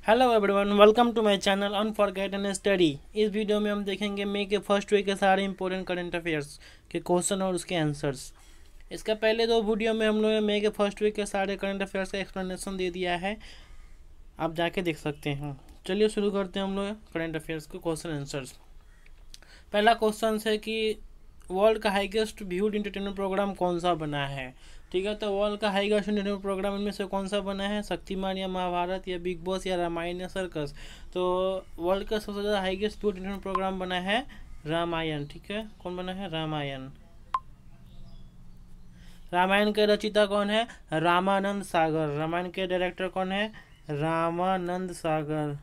Hello everyone, welcome to my channel unforgotten study. इस वीडियो में हम देखेंगे मई के फर्स्ट वीक के सारे इंपॉर्टेंट करंट अफेयर्स के क्वेश्चन और उसके आंसर्स। इसका पहले दो वीडियो में हम लोगों ने मई के फर्स्ट वीक के सारे करंट अफेयर्स का एक्सप्लेनेशन दे दिया है, आप जाके देख सकते हैं। चलिए शुरू करते हैं हम लोग करंट अफेयर्स के क्वेश्चन आंसर्स। पहला क्वेश्चन है कि वर्ल्ड का हाईएस्ट व्यूड इंटरटेनमेंट प्रोग्राम कौन सा बना है। ठीक है, तो वर्ल्ड का हाईएस्ट इंटरटेनमेंट प्रोग्राम इनमें से कौन सा बना है? शक्तिमान या महाभारत या बिग बॉस या रामायण या सर्कस। तो वर्ल्ड का सबसे ज़्यादा हाईएस्ट व्यूड इंटरटेनमेंट प्रोग्राम बना है रामायण। ठीक है, कौन बना है? रामायण। रामायण के रचिता कौन है? रामानंद सागर। रामायण के डायरेक्टर कौन है? रामानंद सागर।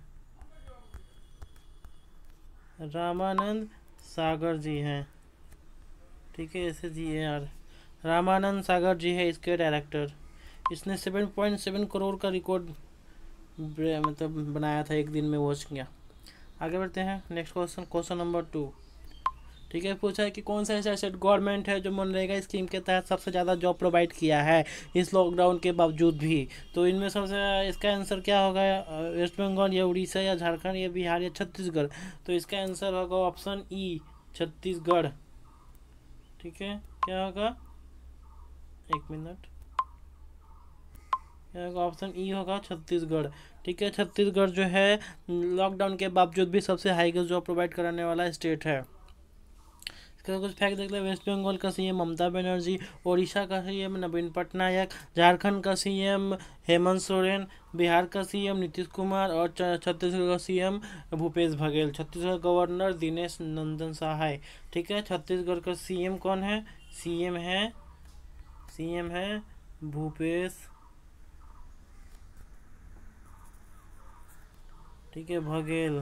रामानंद सागर जी हैं। ठीक है, ऐसे जी है यार, रामानंद सागर जी है इसके डायरेक्टर। इसने 7.7 करोड़ का रिकॉर्ड मतलब बनाया था, एक दिन में वॉच किया। आगे बढ़ते हैं नेक्स्ट क्वेश्चन, क्वेश्चन नंबर 2। ठीक है, पूछा है कि कौन सा ऐसा स्टेट गवर्नमेंट है जो मनरेगा स्कीम के तहत सबसे ज़्यादा जॉब प्रोवाइड किया है इस लॉकडाउन के बावजूद भी। तो इनमें सबसे इसका आंसर क्या होगा? वेस्ट बंगाल या उड़ीसा या झारखंड या बिहार या छत्तीसगढ़। तो इसका आंसर होगा ऑप्शन ई, छत्तीसगढ़। ठीक है, क्या होगा? एक मिनट, क्या होगा? ऑप्शन ई होगा, छत्तीसगढ़। ठीक है, छत्तीसगढ़ जो है लॉकडाउन के बावजूद भी सबसे हाईएस्ट जॉब प्रोवाइड कराने वाला स्टेट है। इसका कुछ फैक्ट देख ले। वेस्ट बंगाल का सीएम ममता बनर्जी, उड़ीसा का सीएम नवीन पटनायक, झारखंड का सीएम हेमंत सोरेन, बिहार का सीएम नीतीश कुमार और छत्तीसगढ़ का सीएम भूपेश बघेल। छत्तीसगढ़ गवर्नर दिनेश नंदन सहाय। ठीक है, छत्तीसगढ़ का सीएम कौन है? सीएम है भूपेश, ठीक है, बघेल।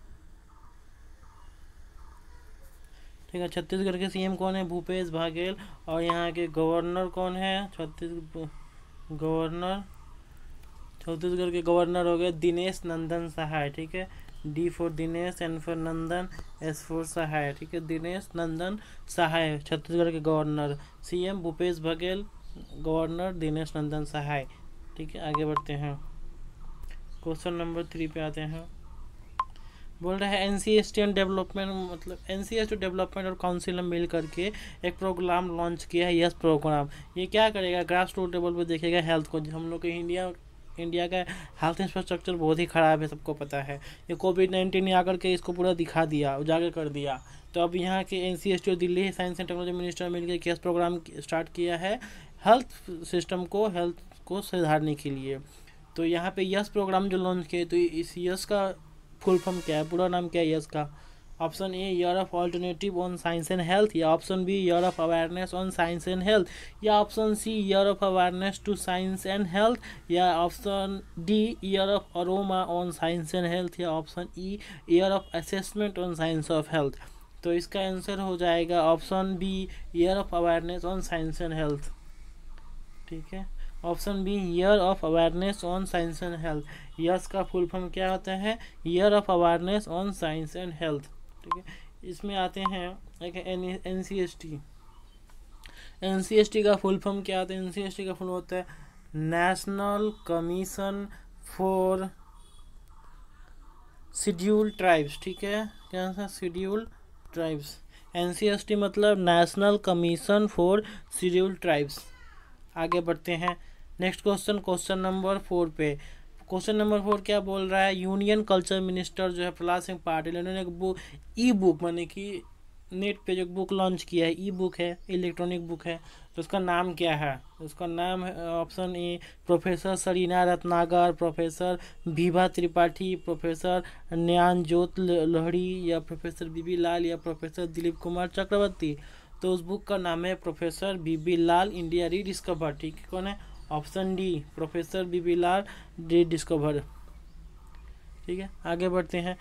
ठीक है, छत्तीसगढ़ के सीएम कौन है? भूपेश बघेल। और यहाँ के गवर्नर कौन है? गवर्नर, छत्तीसगढ़ के गवर्नर हो गए दिनेश नंदन सहाय। ठीक है, D for Dinesh, N for Nandan, S for Sahay. ठीक है, दिनेश नंदन सहाय छत्तीसगढ़ के governor. CM Bhupesh Baghel, governor Dinesh Nandan Sahay. ठीक है, आगे बढ़ते हैं, क्वेश्चन नंबर 3 पे आते हैं। बोल रहा है एनसीएसटी एंड डेवलपमेंट, मतलब एनसीएसटी डेवलपमेंट और काउंसिल ने मिल करके एक प्रोग्राम लॉन्च किया है। यस प्रोग्राम ये क्या करेगा? ग्रास रूट लेवल पे देखेगा हेल्थ को। हम लोग के इंडिया का हेल्थ इंफ्रास्ट्रक्चर बहुत ही ख़राब है, सबको पता है। ये कोविड-19 ने आकर के इसको पूरा दिखा दिया, उजागर कर दिया। तो अब यहाँ के एनसीएसटी और Delhi science and technology minister मिलकर केस प्रोग्राम स्टार्ट किया है हेल्थ को सुधारने के लिए। तो यहाँ पे यस प्रोग्राम जो लॉन्च किए, तो इस यस का फुल फॉर्म क्या है, पूरा नाम क्या है यस का? Option A year of alternative on science and health, या option B year of awareness on science and health, या option C year of awareness to science and health, या option D year of aroma on science and health, या option E year of assessment on science of health. तो इसका answer हो जाएगा option B, year of awareness on science and health. ठीक है, option B year of awareness on science and health. YASH का full form क्या होता है? Year of awareness on science and health. ठीक है, इसमें आते हैं एक एनसीएसटी। एनसीएसटी का फुल फॉर्म क्या होता है? एनसीएसटी का फुल होता है national commission for schedule tribes. ठीक है, क्या था? Schedule tribes. एनसीएसटी मतलब national commission for schedule tribes. आगे बढ़ते हैं नेक्स्ट क्वेश्चन, क्वेश्चन नंबर 4 पे। क्वेश्चन नंबर 4 क्या बोल रहा है? यूनियन कल्चर मिनिस्टर जो है प्रहलाद सिंह पाटिल, उन्होंने एक बुक, ई बुक माने कि नेट पे जो बुक लॉन्च किया है, ई बुक है, इलेक्ट्रॉनिक बुक है। तो उसका नाम क्या है? उसका नाम है option A professor Sarina Ratnagar, professor Vibha Tripathi, professor Gyanjyot Lohri, या प्रोफेसर बीबी लाल, या प्रोफेसर दिलीप कुमार चक्रवर्ती। तो उस बुक का नाम है professor B B Lal India rediscover. ठीक है, कौन है? Option D professor B B Lal rediscover. ठीक है, आगे बढ़ते हैं,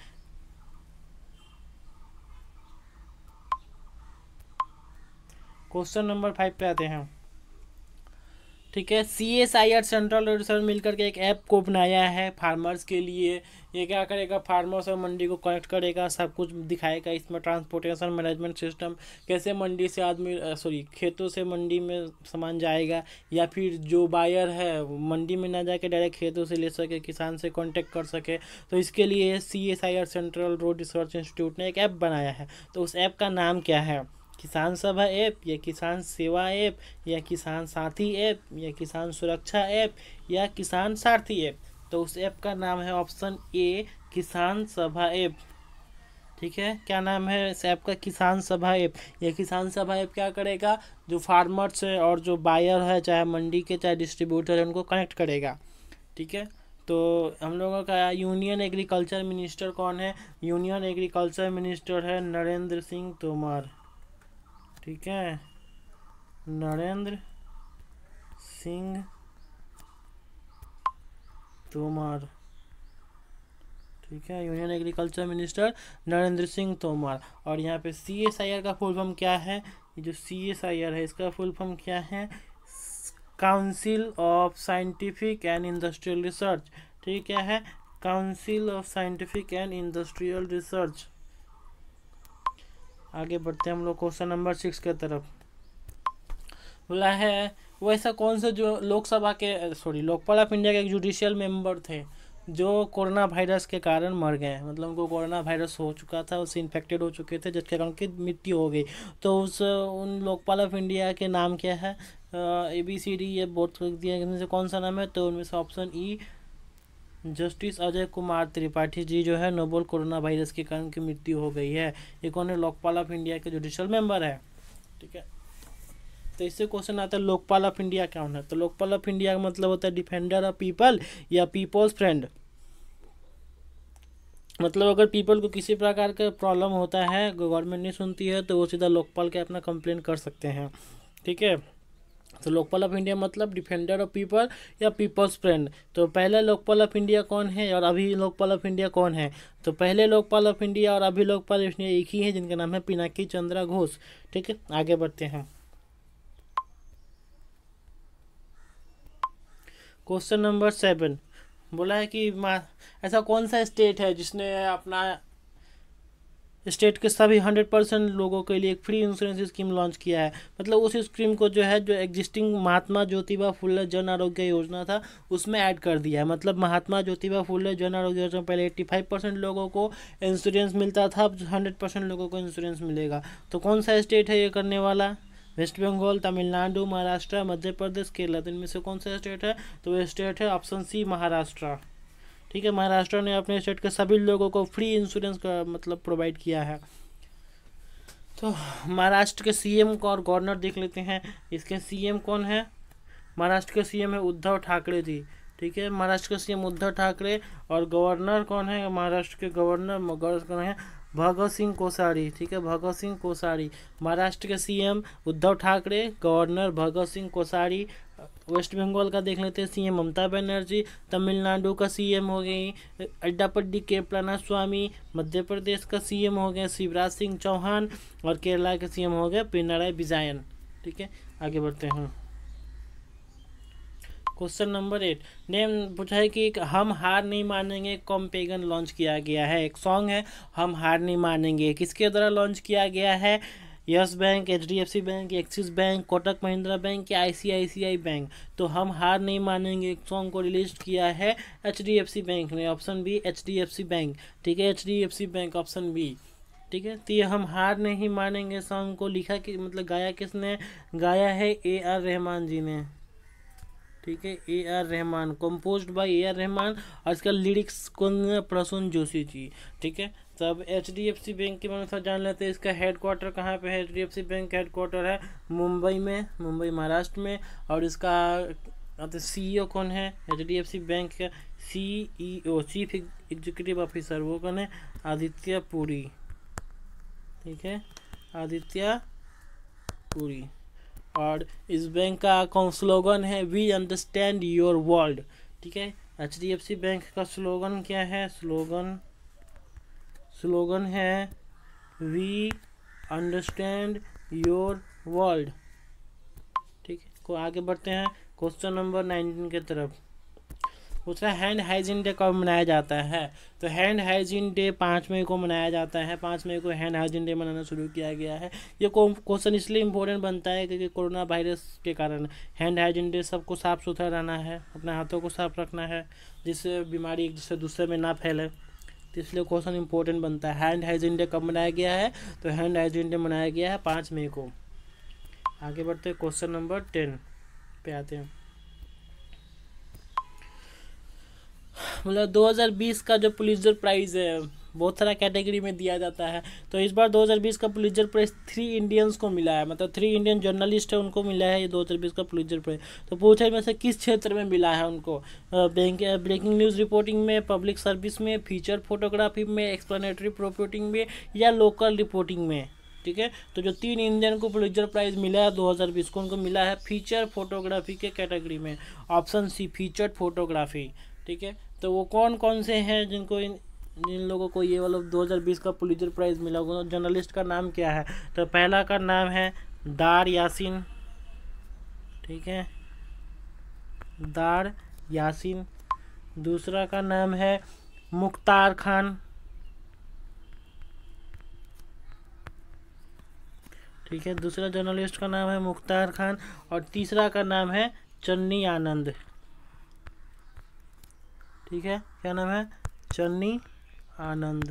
क्वेश्चन नंबर 5 पे आते हैं। ठीक है। CSIR सेंट्रल रिसर्च मिलकर के एक ऐप को बनाया है फार्मर्स के लिए। ये क्या करेगा, फार्मर्स और मंडी को कनेक्ट करेगा, सब कुछ दिखाएगा इसमें, ट्रांसपोर्टेशन मैनेजमेंट सिस्टम, कैसे मंडी से आदमी खेतों से मंडी में सामान जाएगा, या फिर जो बायर है वो मंडी में ना जाके डायरेक्ट खेतों से ले सके, किसान से कांटेक्ट कर सके। तो इसके लिए CSIR central road research institute ने एक ऐप बनाया है। तो उस ऐप का नाम क्या है, किसान सभा ऐप, या किसान सेवा ऐप, या किसान साथी ऐप, या किसान सुरक्षा ऐप, या किसान सारथी ऐप। तो उस ऐप का नाम है ऑप्शन ए, किसान सभा ऐप। ठीक है, क्या नाम है इस ऐप का, किसान सभा ऐप। यह किसान सभा ऐप क्या करेगा, जो फार्मर्स है और जो बायर है, चाहे मंडी के चाहे डिस्ट्रीब्यूटर है, उनको कनेक्ट करेगा। ठीक है, तो हम लोगों का यूनियन एग्रीकल्चर मिनिस्टर कौन है, यूनियन एग्रीकल्चर मिनिस्टर है नरेंद्र सिंह तोमर। ठीक है, नरेंद्र सिंह तोमर। ठीक है, union agriculture minister Narendra Singh Tomar. और यहाँ पे CSIR का फुल फॉर्म क्या है, ये जो CSIR है इसका फुल फॉर्म क्या है, council of scientific and industrial research. ठीक है, council of scientific and industrial research. आगे बढ़ते हैं हम लोग क्वेश्चन नंबर 6 के तरफ। बोला है वो ऐसा कौन सा जो लोकपाल ऑफ इंडिया के एक जुडिशियल मेंबर थे जो कोरोना वायरस के कारण मर गए, मतलब उनको कोरोना वायरस हो चुका था, उससे इन्फेक्टेड हो चुके थे, जिसके कारण उनकी मृत्यु हो गई। तो उन लोकपाल ऑफ इंडिया के नाम क्या है, ABCD ये बोर्ड दिया, इनमें से कौन सा नाम है, तो उनमें से option E justice Ajay Kumar Tripathi ji जो है नोबल कोरोना वायरस के कारण की मृत्यु हो गई है। ये कौन है, लोकपाल ऑफ इंडिया के जुडिशियल मेंबर है। ठीक है, तो इससे क्वेश्चन आता है लोकपाल ऑफ इंडिया कौन है। तो लोकपाल ऑफ इंडिया का मतलब होता है डिफेंडर ऑफ पीपल या पीपल्स फ्रेंड। मतलब अगर पीपल को किसी प्रकार का प्रॉब्लम होता है, गवर्नमेंट नहीं सुनती है, तो वो सीधा लोकपाल के अपना कंप्लेन कर सकते हैं। ठीक है, तो लोकपाल ऑफ इंडिया मतलब डिफेंडर ऑफ पीपल या पीपल्स फ्रेंड। तो पहले लोकपाल ऑफ इंडिया कौन है और अभी लोकपाल ऑफ इंडिया कौन है, तो पहले लोकपाल ऑफ इंडिया और अभी लोकपाल ऑफ इंडिया एक ही है, जिनका नाम है पिनाकी चंद्रा घोष। ठीक है, आगे बढ़ते हैं। क्वेश्चन नंबर 7 बोला है कि ऐसा कौन सा स्टेट है जिसने अपना स्टेट के सभी 100% लोगों के लिए एक फ्री इंश्योरेंस स्कीम लॉन्च किया है। मतलब उस स्कीम को जो है, जो एग्जिस्टिंग महात्मा ज्योतिबा फुले जन आरोग्य योजना था उसमें ऐड कर दिया है। मतलब महात्मा ज्योतिबा फुले जन आरोग्य योजना पहले 85% लोगों को इंश्योरेंस मिलता था, अब 100% लोगों को इंश्योरेंस मिलेगा। तो कौन सा स्टेट है ये करने वाला, वेस्ट बंगाल, तमिलनाडु, महाराष्ट्र, मध्य प्रदेश, केरला। तो इनमें से कौन सा स्टेट है, तो वो स्टेट है ऑप्शन सी महाराष्ट्र। ठीक है, महाराष्ट्र ने अपने स्टेट के सभी लोगों को फ्री इंश्योरेंस का मतलब प्रोवाइड किया है। तो महाराष्ट्र के CM को और गवर्नर देख लेते हैं। इसके CM कौन है, महाराष्ट्र के CM है उद्धव ठाकरे जी। ठीक है, महाराष्ट्र के CM उद्धव ठाकरे, और गवर्नर कौन है, महाराष्ट्र के गवर्नर कौन है, भगत सिंह कोश्यारी। ठीक है, भगत सिंह कोश्यारी। महाराष्ट्र के CM Uddhav Thackeray, governor Bhagat Singh Koshyari. West Bengal का देख लेते हैं, CM ममता बनर्जी। तमिलनाडु का CM हो गई अड्डापड्डी के पलानीस्वामी। मध्य प्रदेश का CM हो गया शिवराज सिंह चौहान, और केरला के CM हो गया पिनराई विजयन। ठीक है, आगे बढ़ते हैं। क्वेश्चन नंबर 8 नेम पूछा है कि हम हार नहीं मानेंगे कॉम्पेगन लॉन्च किया गया है। एक सॉन्ग है हम हार नहीं मानेंगे, किसके द्वारा लॉन्च किया गया है, Yes bank, HDFC bank, Axis bank, Kotak Mahindra bank या ICICI बैंक। तो हम हार नहीं मानेंगे एक सॉन्ग को रिलीज किया है HDFC बैंक ने, ऑप्शन बी HDFC बैंक। ठीक है, HDFC बैंक ऑप्शन बी। ठीक है, तो ये हम हार नहीं मानेंगे सॉन्ग को लिखा कि मतलब गाया किसने, गाया है AR रहमान जी ने। ठीक है, AR Rahman, composed by AR Rahman, और इसका लिरिक्स कौन, प्रसून जोशी जी। ठीक है, तब HDFC बैंक के बारे में जान लेते हैं। इसका हेडक्वार्टर कहाँ पे है, HDFC बैंक का हेडक्वार्टर है मुंबई में, मुंबई महाराष्ट्र में। और इसका CEO कौन है, HDFC बैंक का CEO चीफ एग्जीक्यूटिव ऑफिसर वो कौन है, आदित्य पुरी। ठीक है, आदित्य पुरी। और इस बैंक का स्लोगन है वी अंडरस्टैंड योर वर्ल्ड। ठीक है, HDFC बैंक का स्लोगन क्या है, स्लोगन है वी अंडरस्टैंड योर वर्ल्ड। ठीक है, को आगे बढ़ते हैं। क्वेश्चन नंबर 19 की तरफ पूछ रहा है हैंड हाइजीन डे कब मनाया जाता है। तो हैंड हाइजीन डे 5 मई को मनाया जाता है। 5 मई को हैंड हाइजीन डे मनाना शुरू किया गया है। ये क्वेश्चन इसलिए इम्पोर्टेंट बनता है क्योंकि कोरोना वायरस के कारण हैंड हाइजीन डे सबको साफ सुथरा रहना है, अपने हाथों को साफ रखना है, जिससे बीमारी एक दूसरे दूसरे में ना फैले। तो इसलिए क्वेश्चन इंपॉर्टेंट बनता है। हैंड हाइजीन डे कब मनाया गया है। तो हैंड हाइजीन डे मनाया गया है 5 मई को। आगे बढ़ते हैं, क्वेश्चन नंबर 10 पे आते हैं। मतलब 2020 का जो पुलित्जर प्राइज़ है बहुत सारा कैटेगरी में दिया जाता है। तो इस बार 2020 का पुलित्जर प्राइज़ 3 इंडियंस को मिला है, मतलब 3 इंडियन जर्नलिस्ट है उनको मिला है ये 2020 का पुलित्जर प्राइज़। तो पूछा में से किस क्षेत्र में मिला है उनको। ब्रेकिंग न्यूज़ रिपोर्टिंग में, पब्लिक सर्विस में, फीचर फोटोग्राफी में, एक्सप्लेनेटरी रिपोर्टिंग में या लोकल रिपोर्टिंग में। ठीक है, तो जो 3 इंडियन को पुलित्जर प्राइज़ मिला है 2020 को, उनको मिला है फीचर फोटोग्राफी के कैटेगरी में। Option C feature photography. ठीक है, तो वो कौन कौन से हैं जिन लोगों को ये वाला 2020 का पुलित्जर प्राइज़ मिला होगा। जर्नलिस्ट का नाम क्या है। तो पहला का नाम है दार यासीन। ठीक है, दार यासीन। दूसरा का नाम है मुख्तार खान। ठीक है, दूसरा जर्नलिस्ट का नाम है मुख्तार खान। और तीसरा का नाम है चन्नी आनंद। ठीक है, क्या नाम है, चन्नी आनंद।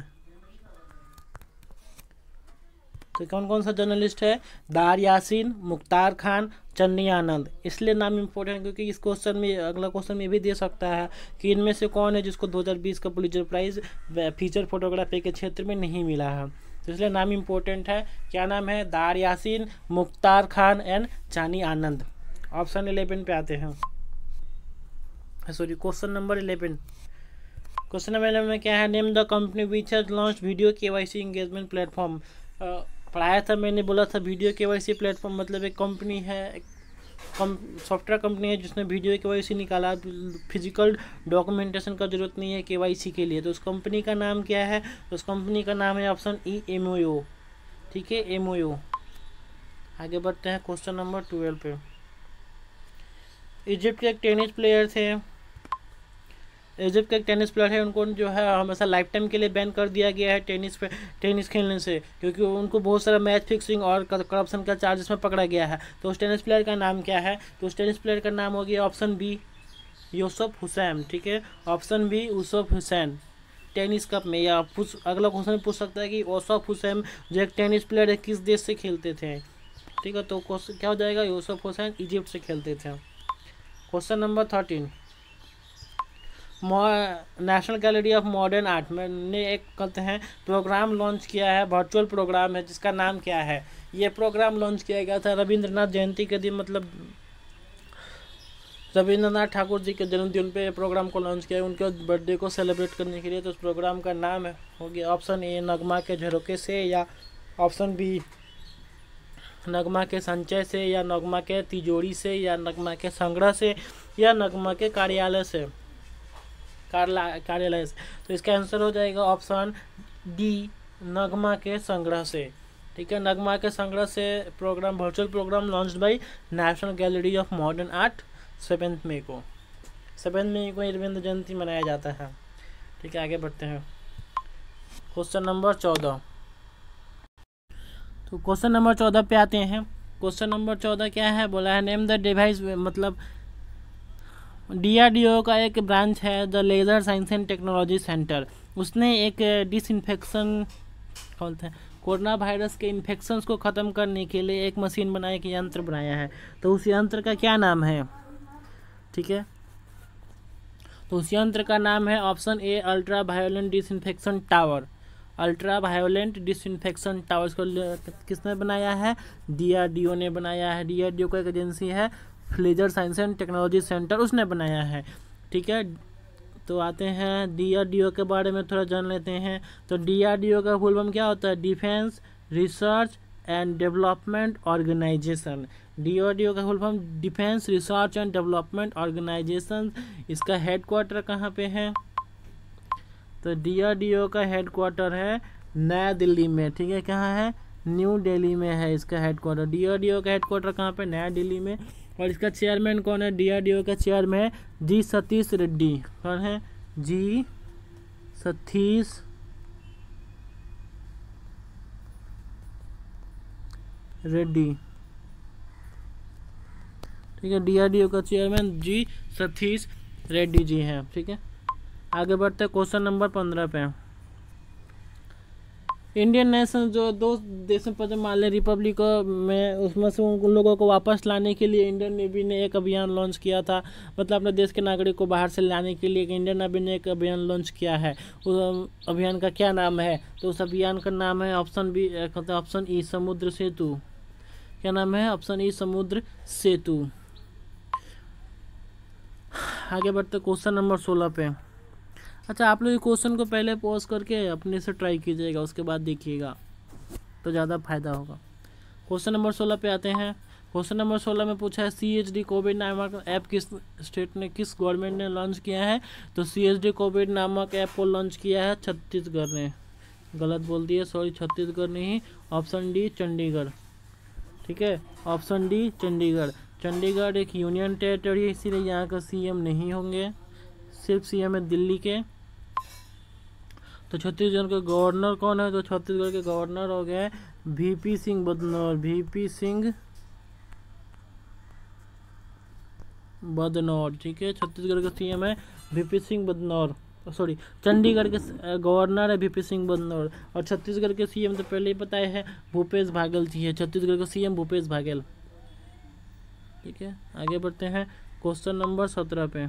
तो कौन कौन सा जर्नलिस्ट है, दार यासीन, मुख्तार खान, चन्नी आनंद। इसलिए नाम इम्पोर्टेंट है क्योंकि इस क्वेश्चन में, अगला क्वेश्चन में भी दे सकता है कि इनमें से कौन है जिसको 2020 का पुलित्जर प्राइज़ फीचर फोटोग्राफी के क्षेत्र में नहीं मिला है। तो इसलिए नाम इम्पोर्टेंट है। क्या नाम है, दार यासीन, मुख्तार खान एंड चन्नी आनंद। ऑप्शन 11 पे आते हैं। Sorry, question number 11। Question number 11 में क्या है, name the company which has launch video KYC engagement platform. पढ़ाया था मैंने, बोला था वीडियो KYC प्लेटफॉर्म मतलब एक कंपनी है, सॉफ्टवेयर कंपनी है जिसने वीडियो KYC निकाला। फिजिकल डॉक्यूमेंटेशन का जरूरत नहीं है KYC के लिए। तो उस कंपनी का नाम क्या है। तो उस कंपनी का नाम है ऑप्शन ई MOO। ठीक है, MOO। आगे बढ़ते हैं क्वेश्चन नंबर 12 पे। इजिप्ट के एक टेनिस प्लेयर थे, इजिप्ट के एक टेनिस प्लेयर है, उनको जो है हमेशा लाइफ टाइम के लिए बैन कर दिया गया है टेनिस खेलने से, क्योंकि उनको बहुत सारा मैच फिक्सिंग और करप्शन का चार्जेस में पकड़ा गया है। तो उस टेनिस प्लेयर का नाम क्या है। तो उस टेनिस प्लेयर का नाम हो गया ऑप्शन बी यूसुफ हुसैन। ठीक है, option B Yusuf Hussain. Tennis cup में, या अगला क्वेश्चन पूछ सकता है कि यूसुफ हुसैन जो एक टेनिस प्लेयर है किस देश से खेलते थे। ठीक है, तो क्वेश्चन क्या हो जाएगा, यूसुफ हुसैन इजिप्ट से खेलते थे। Question number 13। National gallery of modern art ने एक कहते हैं प्रोग्राम लॉन्च किया है, वर्चुअल प्रोग्राम है, जिसका नाम क्या है। ये प्रोग्राम लॉन्च किया गया था रविंद्रनाथ जयंती के दिन, मतलब रविंद्रनाथ ठाकुर जी के जन्मदिन पे प्रोग्राम को लॉन्च किया है, उनके बर्थडे को सेलिब्रेट करने के लिए। तो उस प्रोग्राम का नाम हो गया ऑप्शन ए नगमा के झरोके से, या ऑप्शन बी नगमा के संचय से, या नगमा के तिजोरी से, या नगमा के संग्रह से, या नगमा के कार्यालय से। तो इसका आंसर हो जाएगा ऑप्शन डी नगमा के संग्रह से। ठीक है, नगमा के संग्रह से program, virtual program launched by national gallery of modern art 7 मई को। 7 मई को रविंद्र जयंती मनाया जाता है। ठीक है, आगे बढ़ते हैं क्वेश्चन नंबर 14। तो क्वेश्चन नंबर 14 पे आते हैं। क्वेश्चन नंबर 14 क्या है, बोला है नेम द डिवाइस, मतलब DRDO का एक ब्रांच है the laser science and technology centre, उसने एक डिसइंफेक्शन बोलते हैं कोरोना वायरस के इन्फेक्शंस को ख़त्म करने के लिए एक मशीन बनाया, एक यंत्र बनाया है। तो उस यंत्र का क्या नाम है। ठीक है, तो उस यंत्र का नाम है option A ultra violent disinfection tower. Ultra violent disinfection tower को किसने बनाया है, DRDO ने बनाया है। DRDO का एक एजेंसी है laser science and technology centre, उसने बनाया है। ठीक है, तो आते हैं DRDO के बारे में थोड़ा जान लेते हैं। तो DRDO का फुल फॉर्म क्या होता है, defence research and development organisation. DRDO का full form defence research and development organisation. इसका हेडक्वार्टर कहाँ पे है, तो DRDO का हेडक्वार्टर है नया दिल्ली में। ठीक है, कहाँ है, न्यू दिल्ली में है इसका हेडक्वार्टर। DRDO का हेडक्वार्टर कहाँ पे, नया दिल्ली में। और इसका चेयरमैन कौन है? DRDO का चेयरमैन है जी सतीश रेड्डी। कौन है? जी सतीश रेड्डी। ठीक है, DRDO का चेयरमैन जी सतीश रेड्डी जी हैं। ठीक है, आगे बढ़ते हैं क्वेश्चन नंबर 15 पे। इंडियन नेशनल जो दो देशों पर जो माले रिपब्लिक में, उसमें से उन लोगों को वापस लाने के लिए इंडियन नेवी ने एक अभियान लॉन्च किया था। मतलब अपने देश के नागरिक को बाहर से लाने के लिए इंडियन नेवी ने एक अभियान लॉन्च किया है। उस अभियान का क्या नाम है? तो उस अभियान का नाम है ऑप्शन ई समुद्र सेतु। क्या नाम है? ऑप्शन ई समुद्र सेतु। आगे बढ़ते क्वेश्चन नंबर 16 पे। अच्छा, आप लोग ये क्वेश्चन को पहले पॉज करके अपने से ट्राई कीजिएगा, उसके बाद देखिएगा तो ज़्यादा फायदा होगा। क्वेश्चन नंबर 16 पे आते हैं। क्वेश्चन नंबर 16 में पूछा है CHD कोविड नामक ऐप किस स्टेट ने, किस गवर्नमेंट ने लॉन्च किया है? तो CHD कोविड नामक ऐप को लॉन्च किया है छत्तीसगढ़ ने। गलत बोल दिए, सॉरी, छत्तीसगढ़ नहीं, ऑप्शन डी चंडीगढ़। ठीक है, ऑप्शन डी चंडीगढ़। चंडीगढ़ एक यूनियन टेरिटरी है, इसीलिए यहाँ का CM नहीं होंगे, सिर्फ CM है दिल्ली के। तो छत्तीसगढ़ के गवर्नर कौन है? तो छत्तीसगढ़ के गवर्नर हो गए VP सिंह बदनौर। VP सिंह बदनौर। ठीक है, छत्तीसगढ़ का CM है VP सिंह बदनौर। सॉरी, चंडीगढ़ के गवर्नर है VP सिंह बदनौर। और छत्तीसगढ़ के CM तो पहले ही पता है भूपेश भागल जी है। छत्तीसगढ़ का CM भूपेश भागल। ठीक है, आगे बढ़ते हैं क्वेश्चन नंबर 17 पे।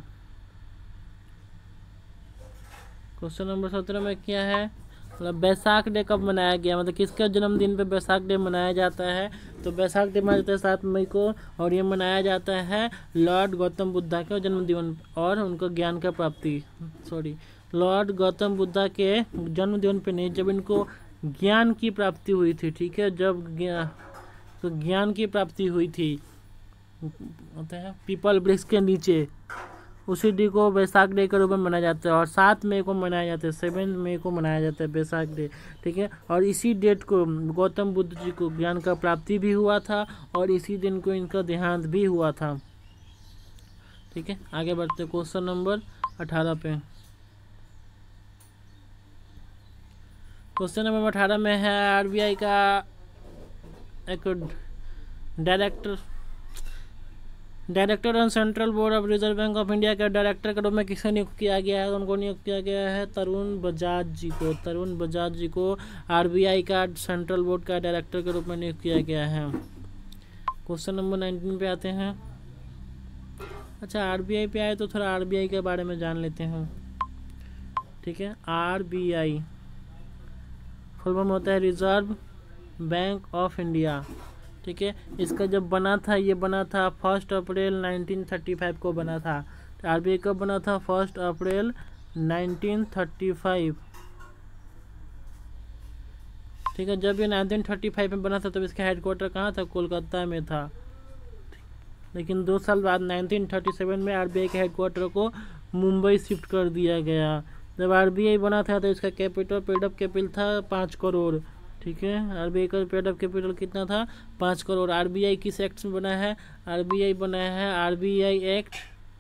क्वेश्चन नंबर 17 में क्या है? मतलब बैसाख डे कब मनाया गया? मतलब किसका जन्मदिन पे बैसाख डे मनाया जाता है? तो बैसाख डे मनाया जाता है 7 मई को, और ये मनाया जाता है लॉर्ड गौतम बुद्धा के जन्मदिन और उनका ज्ञान का प्राप्ति, लॉर्ड गौतम बुद्धा के जन्मदिन पे नहीं, जब इनको ज्ञान की प्राप्ति हुई थी। ठीक है, जब ज्ञान की प्राप्ति हुई थी, होता है पीपल वृक्ष के नीचे, उसी डे को बैसाख डे के रूप में मनाया जाता है। और 7 मई को मनाया जाता है, 7 मई को मनाया जाता है बैसाख डे। ठीक है, और इसी डेट को गौतम बुद्ध जी को ज्ञान का प्राप्ति भी हुआ था और इसी दिन को इनका देहांत भी हुआ था। ठीक है, आगे बढ़ते क्वेश्चन नंबर 18 पे। क्वेश्चन नंबर 18 में है RBI का एक director on central board of reserve bank of India के डायरेक्टर के रूप में किसे नियुक्त किया गया है? उनको नियुक्त किया गया है तरुण बजाज जी को। तरुण बजाज जी को RBI का सेंट्रल बोर्ड का डायरेक्टर के रूप में नियुक्त किया गया है। क्वेश्चन नंबर 19 पे आते हैं। अच्छा, RBI पे आए तो थोड़ा RBI के बारे में जान लेते हैं। ठीक है, RBI फुल फॉर्म होता है रिजर्व बैंक ऑफ इंडिया। ठीक है, इसका जब बना था, ये बना था 1 अप्रैल 1935 को बना था। तो RBI कब बना था? 1 अप्रैल 1935। ठीक है, जब ये 1935 में बना था तब इसका हेडक्वार्टर कहाँ था? कोलकाता में था। लेकिन 2 साल बाद 1937 में RBI के हेडक्वार्टर को मुंबई शिफ्ट कर दिया गया। जब RBI बना था तो इसका कैपिटल, पेड अप कैपिटल था 5 करोड़। ठीक है, RBI का पेड अप कैपिटल कितना था? 5 करोड़। RBI किस एक्ट में बना है? RBI बना है RBI एक्ट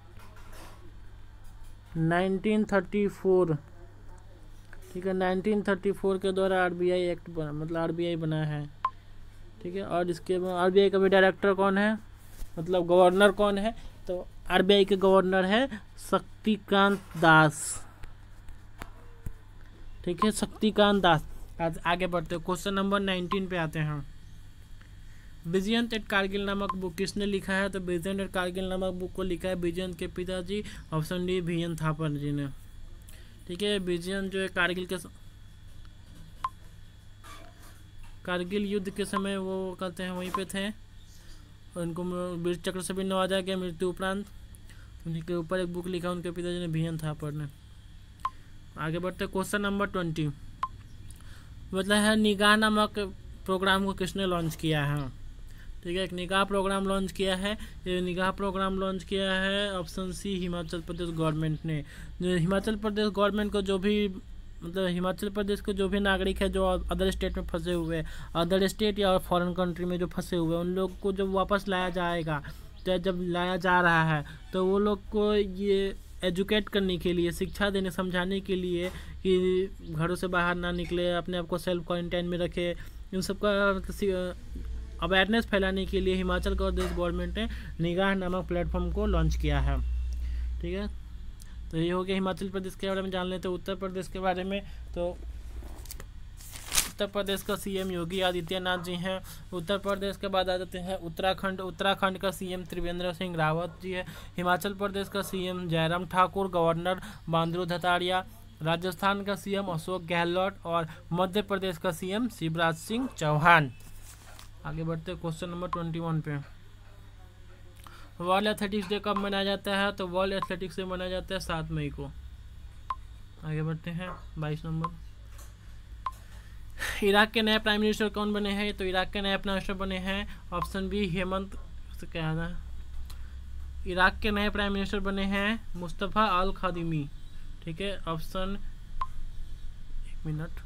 1934। ठीक है, 1934 के द्वारा RBI एक्ट बना, मतलब RBI बना है। ठीक है, और इसके RBI का भी डायरेक्टर कौन है, मतलब गवर्नर कौन है? तो RBI के गवर्नर है शक्तिकांत दास। ठीक है, शक्तिकांत दास। आज आगे बढ़ते हैं, क्वेश्चन नंबर 19 पे आते हैं। विजयंत एट कारगिल नामक बुक किसने लिखा है? तो विजयंत एट कारगिल नामक बुक को लिखा है विजयंत के पिताजी, option D VN Thapar ji ने। ठीक है, विजयंत जो है कारगिल युद्ध के समय वो कहते हैं वहीं पे थे, उनको वीर चक्र से भी नवाजा गया मृत्यु उपरांत। उन्हीं के ऊपर एक बुक लिखा उनके पिताजी ने, VN थापर ने। आगे बढ़ते क्वेश्चन नंबर 20। मतलब है निगाह नामक प्रोग्राम को किसने लॉन्च किया है? ठीक है, एक निगाह प्रोग्राम लॉन्च किया है। ये निगाह प्रोग्राम लॉन्च किया है option C Himachal Pradesh government ने। जो हिमाचल प्रदेश गवर्नमेंट को जो भी, मतलब हिमाचल प्रदेश के जो भी नागरिक है जो अदर स्टेट में फंसे हुए, अदर स्टेट या फॉरेन कंट्री में जो फंसे हुए, उन लोग को जब वापस लाया जाएगा जब लाया जा रहा है तो वो लोग को ये एजुकेट करने के लिए, शिक्षा देने समझाने के लिए कि घरों से बाहर ना निकले, अपने आप को सेल्फ क्वारंटाइन में रखे, इन सब का अवेयरनेस फैलाने के लिए हिमाचल प्रदेश गवर्नमेंट ने निगाह नामक प्लेटफॉर्म को लॉन्च किया है। ठीक है, तो ये हो गया हिमाचल प्रदेश के बारे में। जान लेते हैं उत्तर प्रदेश के बारे में। तो उत्तर प्रदेश का सीएम योगी आदित्यनाथ जी हैं। उत्तर प्रदेश के बाद आ जाते हैं उत्तराखंड। उत्तराखंड का सीएम त्रिवेंद्र सिंह रावत जी है। हिमाचल प्रदेश का सीएम जयराम ठाकुर, गवर्नर बंडारू दत्तात्रेय। राजस्थान का सीएम अशोक गहलोत और मध्य प्रदेश का सीएम शिवराज सिंह चौहान। आगे बढ़ते हैं क्वेश्चन नंबर 21 पे। वर्ल्ड एथलेटिक्स डे कब मनाया जाता है? तो वर्ल्ड एथलेटिक्स डे मनाया जाता है 7 मई को। आगे बढ़ते हैं 22 नंबर। इराक के नए प्राइम मिनिस्टर कौन बने हैं? तो इराक के नए प्राइम मिनिस्टर बने हैं ऑप्शन बी हेमंत, क्या है, इराक के नए प्राइम मिनिस्टर बने हैं मुस्तफ़ा अल खादिमी। ठीक है, ऑप्शन, एक minute,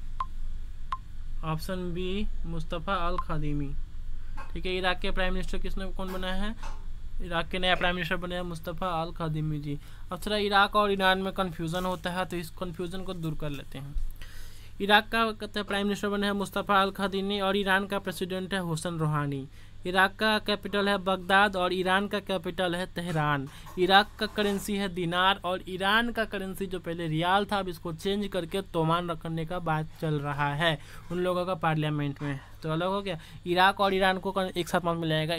option B Mustafa al Kadhimi. ठीक है, इराक के प्राइम मिनिस्टर किसने कौन बना है? इराक के नया प्राइम मिनिस्टर बने हैं मुस्तफ़ा अल खादिमी जी। अब थोड़ा इराक और ईरान में कन्फ्यूज़न होता है, तो इस कन्फ्यूज़न को दूर कर लेते हैं। इराक का कहते हैं प्राइम मिनिस्टर बने हैं मुस्तफ़ा अल खादिमी और ईरान का प्रेसिडेंट है हुसैन रूहानी। इराक का कैपिटल है बगदाद और ईरान का कैपिटल है तेहरान। इराक का करेंसी है दिनार और ईरान का करेंसी जो पहले रियाल था अब इसको चेंज करके तोमान रखने का बात चल रहा है उन लोगों का पार्लियामेंट में। तो अलग हो गया, इराक और ईरान को एक साथ मत मिलाएगा।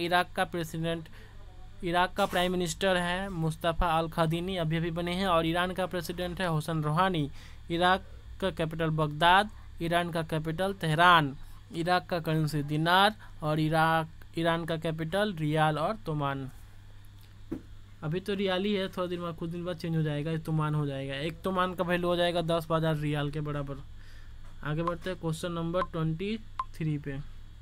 इराक का प्राइम मिनिस्टर है मुस्तफ़ा अल खादिमी, अभी अभी बने हैं, और ईरान का प्रेसिडेंट है हुसैन रूहानी। इराक का कैपिटल बगदाद, ईरान का कैपिटल तेहरान। इराक का करेंसी दिनार और ईरान का कैपिटल रियाल और तोमान। अभी तो रियाल ही है, थोड़ा दिन बाद, कुछ दिन बाद चेंज हो जाएगा, तोमान हो जाएगा। एक तोमान का वैल्यू हो जाएगा 10,000 रियाल के बराबर। आगे बढ़ते हैं क्वेश्चन नंबर 23 पे।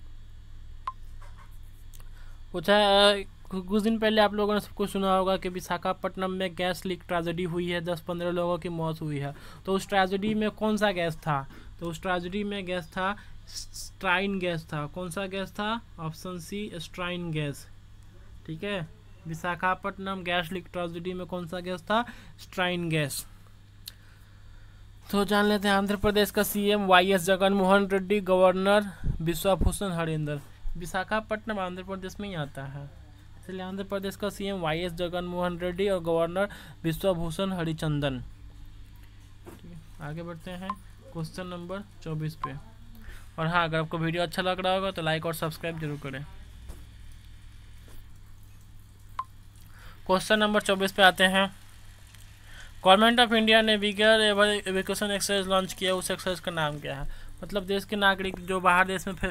पूछा कुछ दिन पहले आप लोगों ने सबको सुना होगा कि विशाखापट्टनम में गैस लीक ट्रेजेडी हुई है, 10-15 लोगों की मौत हुई है। तो उस ट्रेजेडी में कौन सा गैस था? तो उस ट्रेजेडी में गैस था स्ट्राइन गैस था। कौन सा गैस था? Option C styrene gas. ठीक है, विशाखापट्टनम गैस लीक ट्रेजेडी में कौन सा गैस था? Styrene gas. तो जान लेते हैं आंध्र प्रदेश का CM YS Jaganmohan Reddy, governor Biswabhusan Harinder. Visakhapatnam Andhra Pradesh में ही आता है, इसलिए आंध्र प्रदेश का सीएम वाईएस जगनमोहन रेड्डी और गवर्नर बिश्वभूषण हरिचंदन। आगे बढ़ते हैं क्वेश्चन नंबर 24 पे। और हाँ, अगर आपको वीडियो अच्छा लग रहा होगा तो लाइक और सब्सक्राइब जरूर करें। क्वेश्चन नंबर 24 पे आते हैं। गवर्नमेंट ऑफ इंडिया ने बिगर एवैक्यूएशन एक्सरसाइज लॉन्च किया, उस एक्सरसाइज का नाम क्या है? मतलब देश के नागरिक जो बाहर देश में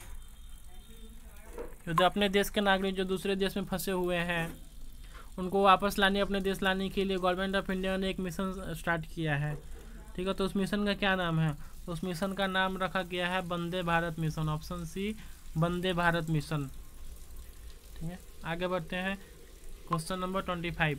जो अपने देश के नागरिक जो दूसरे देश में फंसे हुए हैं उनको वापस लाने, अपने देश लाने के लिए गवर्नमेंट ऑफ इंडिया ने एक मिशन स्टार्ट किया है। ठीक है, तो उस मिशन का क्या नाम है? तो उस मिशन का नाम रखा गया है Vande Bharat mission. Option C Vande Bharat mission. ठीक है, आगे बढ़ते हैं क्वेश्चन नंबर 25।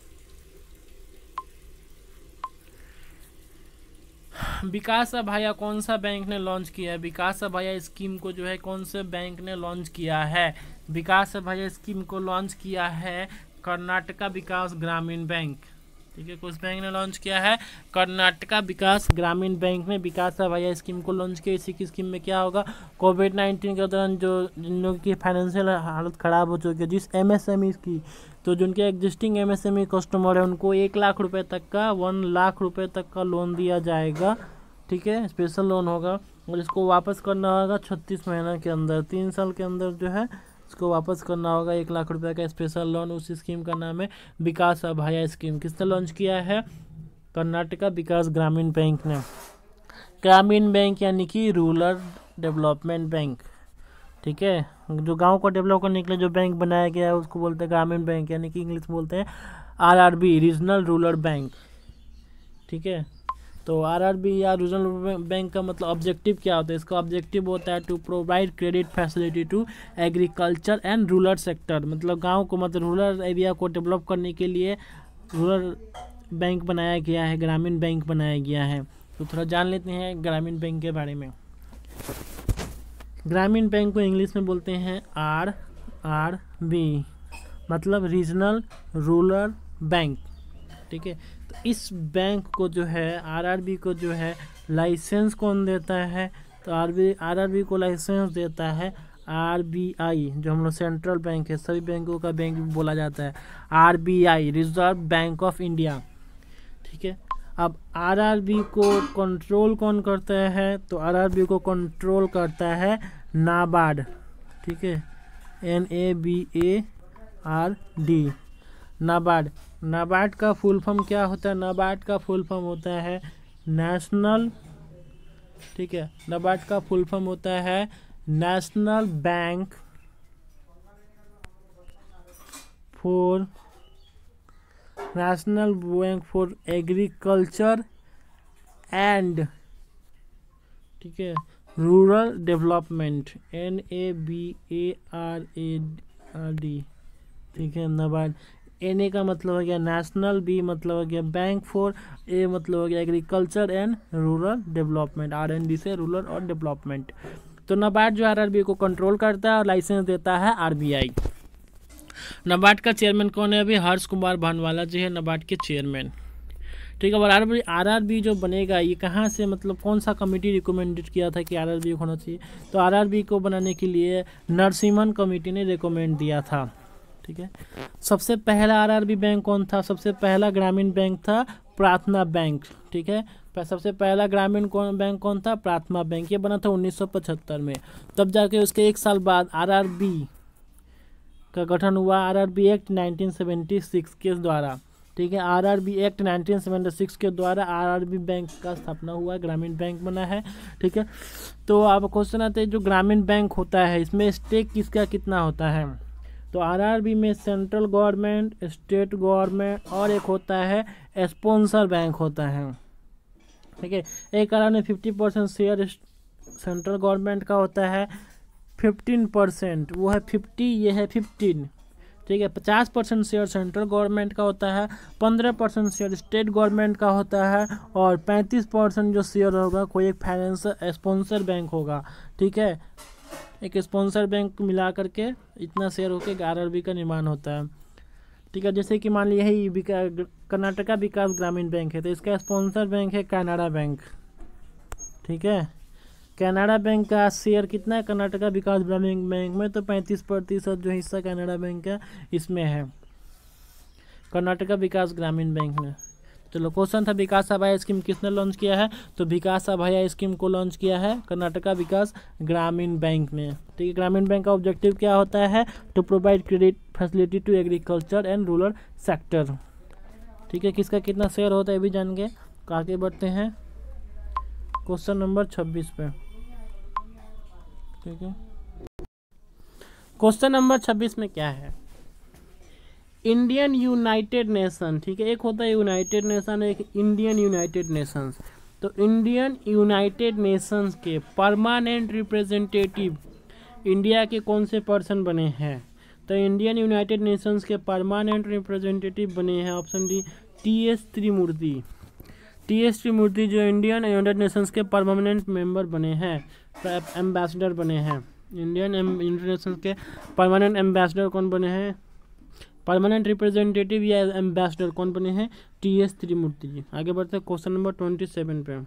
विकास अभाया कौन सा बैंक ने लॉन्च किया है? विकास अभाया स्कीम को जो है कौन से बैंक ने लॉन्च किया है? विकास अभाया स्कीम को लॉन्च किया है कर्नाटका विकास ग्रामीण बैंक। ठीक है, कुछ बैंक ने लॉन्च किया है? कर्नाटका विकास ग्रामीण बैंक ने विकास अभाया स्कीम को लॉन्च किया। इसी की स्कीम में क्या होगा? कोविड-19 के दौरान जो जिन लोगों की फाइनेंशियल हालत ख़राब हो चुकी है, जिस एमएसएमई की, तो जिनके एग्जिस्टिंग एमएसएमई कस्टमर है उनको 1 लाख रुपए तक का 1 लाख रुपए तक का लोन दिया जाएगा। ठीक है, स्पेशल लोन होगा और इसको वापस करना होगा 36 महीने के अंदर, 3 साल के अंदर जो है इसको वापस करना होगा 1 लाख रुपए का स्पेशल लोन। उस स्कीम का नाम है विकास अभाया स्कीम। किसने लॉन्च किया है? कर्नाटका विकास ग्रामीण बैंक ने। ग्रामीण बैंक यानी कि रूरल डेवलपमेंट बैंक। ठीक है, जो गांव को डेवलप करने के लिए जो बैंक बनाया गया है उसको बोलते हैं ग्रामीण बैंक, यानी कि इंग्लिश बोलते हैं आरआरबी, रीजनल रूरल बैंक। ठीक है, तो आरआरबी या रीजनल बैंक का मतलब ऑब्जेक्टिव क्या होता है? इसका ऑब्जेक्टिव होता है to provide credit facility to agriculture and rural sector. मतलब गांव को, मतलब रूरल एरिया को डेवलप करने के लिए रूरल बैंक बनाया गया है, ग्रामीण बैंक बनाया गया है। तो थोड़ा जान लेते हैं ग्रामीण बैंक के बारे में। ग्रामीण बैंक को इंग्लिश में बोलते हैं आरआरबी। मतलब रीजनल रूरल बैंक, ठीक है। तो इस बैंक को जो है आरआरबी को जो है लाइसेंस कौन देता है, तो आरआरबी को लाइसेंस देता है आरबीआई, जो हम लोग सेंट्रल बैंक है, सभी बैंकों का बैंक भी बोला जाता है, RBI, reserve bank of India, ठीक है। अब आरआरबी को कंट्रोल कौन करता है, तो आरआरबी को कंट्रोल करता है नाबार्ड, ठीक है, NABARD, नाबार्ड। नाबार्ड का फुल फॉर्म क्या होता है, नाबार्ड का फुल फॉर्म होता है नेशनल, ठीक है, नाबार्ड का फुल फॉर्म होता है national bank for agriculture and, ठीक है, रूरल डेवलपमेंट, NABARD, ठीक है, नाबार्ड। NA का मतलब हो गया नेशनल, B मतलब हो गया बैंक फॉर, A मतलब हो गया agriculture and rural development, RND से रूरल और डेवलपमेंट। तो नाबार्ड जो आरआरबी को कंट्रोल करता है और लाइसेंस देता है आरबीआई। नाबार्ड का चेयरमैन कौन है, अभी हर्ष कुमार भानवाला जी है नाबार्ड के चेयरमैन, ठीक है। और आरआरबी जो बनेगा ये कहाँ से, मतलब कौन सा कमेटी रिकमेंडेड किया था कि आरआरबी होना चाहिए, तो आरआरबी को बनाने के लिए नरसिम्हन कमेटी ने रिकमेंड दिया था, ठीक है। सबसे पहला आरआरबी बैंक कौन था, सबसे पहला ग्रामीण बैंक था प्रार्थना बैंक, ठीक है। सबसे पहला ग्रामीण बैंक कौन था, प्रार्थना बैंक, ये बना था 1975 में। तब जाके उसके एक साल बाद आरआरबी का गठन हुआ, आरआरबी एक्ट 1976 के द्वारा, ठीक है। आरआरबी एक्ट 1976 के द्वारा आरआरबी बैंक का स्थापना हुआ, ग्रामीण बैंक बना है, ठीक है। तो अब क्वेश्चन आते हैं जो ग्रामीण बैंक होता है इसमें स्टेक किसका कितना होता है, तो आरआरबी में सेंट्रल गवर्नमेंट, स्टेट गवर्नमेंट और एक होता है स्पॉन्सर बैंक होता है, ठीक है। एक आरआर में 50% शेयर सेंट्रल गवर्नमेंट का होता है, 15% वो है 50, ये है 15, ठीक है। 50% शेयर सेंट्रल गवर्नमेंट का होता है, 15% शेयर स्टेट गवर्नमेंट का होता है और 35% जो शेयर होगा कोई एक फाइनेंशियल स्पॉन्सर बैंक होगा, ठीक है। एक स्पॉन्सर बैंक मिला करके इतना शेयर होकर आरआरबी का निर्माण होता है, ठीक है। जैसे कि मान लिया यही कर्नाटका विकास ग्रामीण बैंक है, तो इसका स्पॉन्सर बैंक है कैनरा बैंक, ठीक है। कैनरा बैंक का शेयर कितना है कर्नाटका विकास ग्रामीण बैंक में, तो 35% जो हिस्सा कैनरा बैंक का इसमें है कर्नाटका विकास ग्रामीण बैंक में। चलो क्वेश्चन था विकास सहायता स्कीम किसने लॉन्च किया है, तो विकास सहायता स्कीम को लॉन्च किया है कर्नाटका विकास ग्रामीण बैंक में, ठीक है। ग्रामीण बैंक का ऑब्जेक्टिव क्या होता है, to provide credit facility to agriculture and rural sector, ठीक है। किसका कितना शेयर होता है भी जान गए, आगे बढ़ते हैं क्वेश्चन नंबर 26 पे, ठीक है। क्वेश्चन नंबर 26 में क्या है, इंडियन यूनाइटेड नेशन, ठीक है। एक होता है यूनाइटेड नेशन, एक इंडियन यूनाइटेड नेशंस। तो इंडियन यूनाइटेड नेशंस के परमानेंट रिप्रेजेंटेटिव इंडिया के कौन से पर्सन बने हैं, तो इंडियन यूनाइटेड नेशंस के परमानेंट रिप्रेजेंटेटिव बने हैं option D TS Tirumurti. TS Tirumurti जो इंडियन यूनाइटेड नेशंस के परमानेंट मेंबर बने हैं, एम्बेसडर बने हैं। इंडियन यूनाइटेड नेशंस के परमानेंट एम्बेसडर कौन बने हैं, परमानेंट रिप्रेजेंटेटिव या एम्बेसडर कौन बने हैं, TS त्रिमूर्ति जी। आगे बढ़ते हैं क्वेश्चन नंबर 27 पे।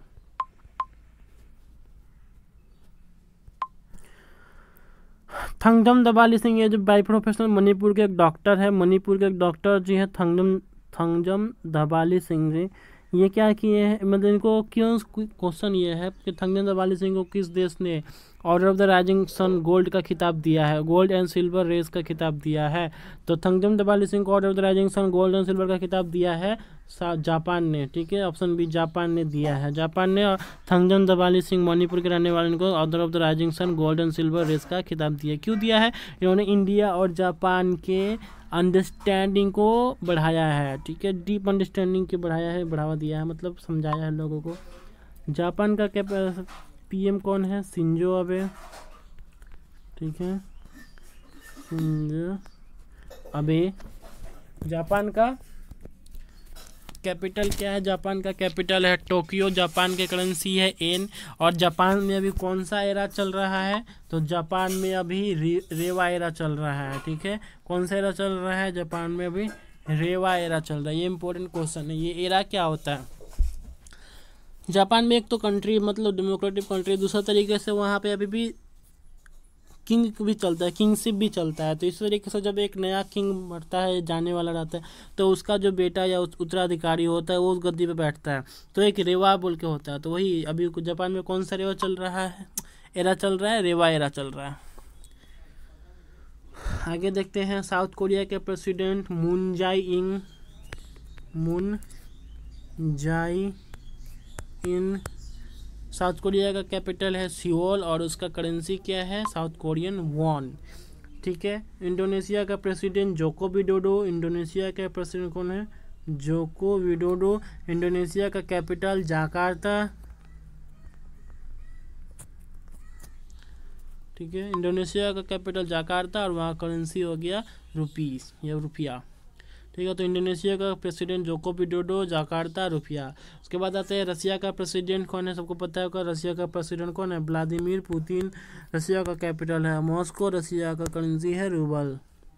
थंगजम दबाली सिंह, ये जो बाई प्रोफेशनल मणिपुर के एक डॉक्टर है, मणिपुर के एक डॉक्टर जी हैं थंगजम दबाली सिंह जी, ये क्या किए हैं, मतलब इनको क्यों, क्वेश्चन ये है कि थंगजम दबाली सिंह को किस देश ने order of the rising sun gold का खिताब दिया है, गोल्ड एंड सिल्वर रेस का खिताब दिया है, तो थंगजम दबाली सिंह को order of the rising sun gold and silver का खिताब दिया है जापान ने, ठीक है। ऑप्शन बी जापान ने दिया है, जापान ने। और थंगजम दबाली सिंह मणिपुर के रहने वाले को order of the rising sun gold and silver race का खिताब दिया, क्यों दिया है, इन्होंने इंडिया और जापान के अंडरस्टैंडिंग को बढ़ाया है, ठीक है, डीप अंडरस्टैंडिंग के बढ़ाया है, बढ़ावा दिया है, मतलब समझाया है लोगों को। जापान का क्या PM कौन है, शिंजो अबे, ठीक है, शिंजो अबे जापान का कैपिटल क्या है? जापान का कैपिटल है टोक्यो, जापान की करेंसी है येन। और जापान में अभी कौन सा एरा चल रहा है? तो जापान में अभी रेवा एरा चल रहा है, ठीक है। कौन सा एरा चल रहा है? जापान में अभी रेवा एरा चल रहा है। ये इंपॉर्टेंट क्वेश्चन है। ये एरा क्या होता है? जापान में एक तो कंट्री मतलब डेमोक्रेटिक कंट्री, दूसरा तरीके से वहाँ पे अभी भी किंग भी चलता है, किंगशिप भी चलता है। तो इस तरीके से जब एक नया किंग मरता है, जाने वाला रहता है, तो उसका जो बेटा या उत्तराधिकारी होता है वो उस गद्दी पे बैठता है। तो एक रेवा बोल के होता है। तो वही अभी जापान में कौन सा रेवा चल रहा है? एरा चल रहा है, रेवा एरा चल रहा है। आगे देखते हैं। साउथ कोरिया के president Moon Jae in. South Korea का कैपिटल है सियोल और उसका करेंसी क्या है? साउथ कोरियन वॉन, ठीक है। इंडोनेशिया का प्रेसिडेंट जोको विडोडो। इंडोनेशिया का प्रेसिडेंट कौन है? Joko Widodo. इंडोनेशिया का कैपिटल जाकार्ता, ठीक है। इंडोनेशिया का कैपिटल जाकार्ता और वहाँ करेंसी हो गया रुपीस या रुपया, ठीक है। तो इंडोनेशिया का प्रेसिडेंट जोको विडोडो, जाकार्ता, रुपया। उसके बाद आते हैं रसिया का प्रेसिडेंट कौन है? सबको पता होगा रसिया का प्रेसिडेंट कौन है? Vladimir Putin. रसिया का कैपिटल है मॉस्को, रसिया का करेंसी है रूबल।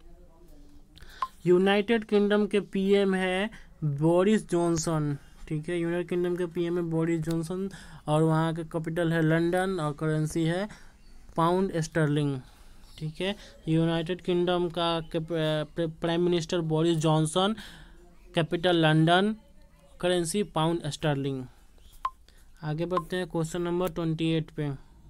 यूनाइटेड किंगडम के पीएम है बोरिस जॉनसन, ठीक है। यूनाइटेड किंगडम के पीएम है बोरिस जॉनसन और वहाँ का कैपिटल है लंदन और करेंसी है पाउंड स्टर्लिंग, ठीक है। यूनाइटेड किंगडम का prime minister Boris Johnson, capital London, currency pound sterling. आगे बढ़ते हैं क्वेश्चन नंबर 28 पे।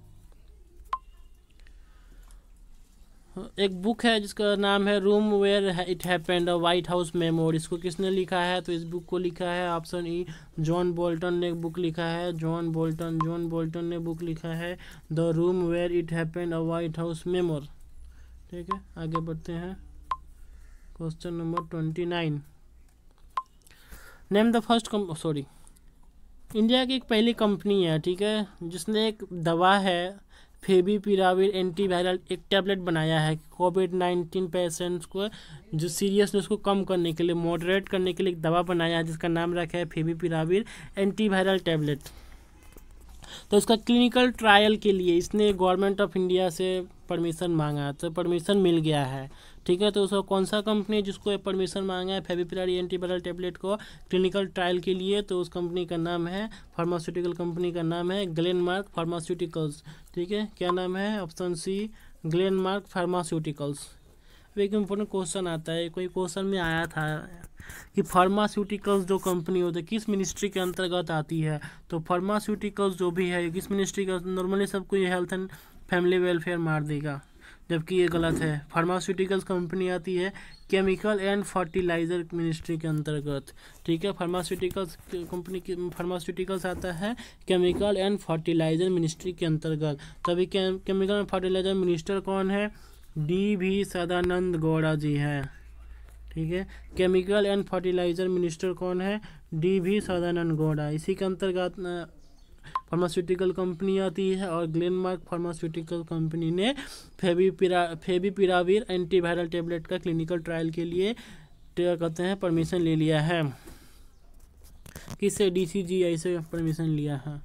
एक बुक है जिसका नाम है room where it happened a White House memoir. इसको किसने लिखा है? तो इस बुक को लिखा है ऑप्शन ई जॉन बोल्टन ने बुक लिखा है। जॉन बोल्टन ने बुक लिखा है the room where it happened a White House memoir, ठीक है। आगे बढ़ते हैं question number 29। Name the first India की एक पहली कंपनी है, ठीक है, जिसने एक दवा है फेविपिराविर एंटीवायरल, एक टैबलेट बनाया है कोविड-19 पेशेंट्स को जो सीरियसनेस को कम करने के लिए, मॉडरेट करने के लिए एक दवा बनाया है जिसका नाम रखा है फेविपिराविर एंटीवायरल टैबलेट। तो इसका क्लिनिकल ट्रायल के लिए इसने गवर्नमेंट ऑफ इंडिया से परमिशन मांगा, तो परमिशन मिल गया है, ठीक है। तो उसका कौन सा कंपनी जिसको परमिशन मांगा है फेविपिराविर एंटीवायरल टैबलेट को क्लिनिकल ट्रायल के लिए? तो उस कंपनी का नाम है, फार्मास्यूटिकल कंपनी का नाम है ग्लेनमार्क फार्मास्यूटिकल्स, ठीक है। क्या नाम है? Option C Glenmark pharmaceuticals. एक इम्पोर्टेंट क्वेश्चन आता है, कोई क्वेश्चन में आया था कि फार्मास्यूटिकल्स जो कंपनी होती है किस मिनिस्ट्री के अंतर्गत आती है? तो फार्मास्यूटिकल्स जो भी है किस मिनिस्ट्री का? नॉर्मली सबको ये हेल्थ एंड फैमिली वेलफेयर मार देगा, जबकि ये गलत है। फार्मास्यूटिकल्स कंपनी आती है केमिकल एंड फर्टिलाइजर मिनिस्ट्री के अंतर्गत, ठीक है। फार्मास्यूटिकल्स कंपनी की फार्मास्यूटिकल्स आता है केमिकल एंड फर्टिलाइजर मिनिस्ट्री के अंतर्गत। तभी केमिकल एंड फर्टिलाइजर मिनिस्टर कौन है? डी.वी. सदानंद गौड़ा जी हैं, ठीक है। केमिकल एंड फर्टिलाइजर मिनिस्टर कौन है? डी.वी. सदानंद गौड़ा। इसी के अंतर्गत फार्मास्यूटिकल कंपनी आती है और ग्लेनमार्क फार्मास्यूटिकल कंपनी ने फेविपिराविर एंटीवायरल टैबलेट का क्लिनिकल ट्रायल के लिए क्या कहते हैं परमिशन ले लिया है। किससे? DCGI से परमिशन लिया है।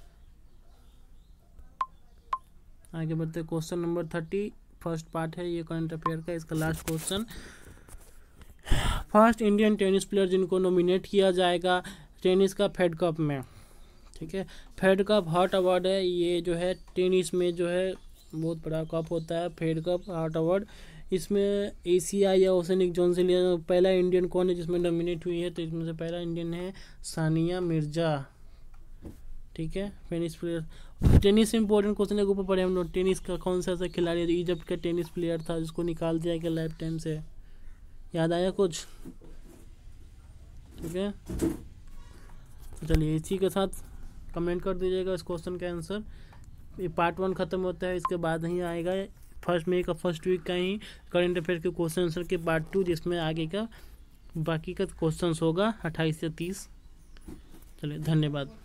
आगे बढ़ते क्वेश्चन नंबर 30 फर्स्ट पार्ट है ये करंट अफेयर का, इसका last question. First Indian tennis player जिनको नॉमिनेट किया जाएगा टेनिस का फेड कप में, ठीक है। फेड कप हॉट अवार्ड है, ये जो है टेनिस में जो है बहुत बड़ा कप होता है फेड कप हॉट अवार्ड। इसमें एशिया या ओशनिक जोन से लिया। पहला इंडियन कौन है जिसमें नॉमिनेट हुई है? तो इसमें से पहला इंडियन है सानिया मिर्जा, ठीक है, टेनिस प्लेयर। टेनिस से इंपॉर्टेंट क्वेश्चन के ऊपर पढ़े हम लोग। टेनिस का कौन सा ऐसा खिलाड़ी इजिप्ट का टेनिस प्लेयर था जिसको निकाल दिया गया लाइफ टाइम से? याद आया कुछ? ठीक है, तो चलिए इसी के साथ कमेंट कर दीजिएगा इस क्वेश्चन का आंसर। ये पार्ट 1 खत्म होता है, इसके बाद ही आएगा फर्स्ट वीक का ही करंट अफेयर के क्वेश्चन आंसर के पार्ट 2, जिसमें आगे का बाकी का क्वेश्चन होगा 28 से 30। चलिए धन्यवाद।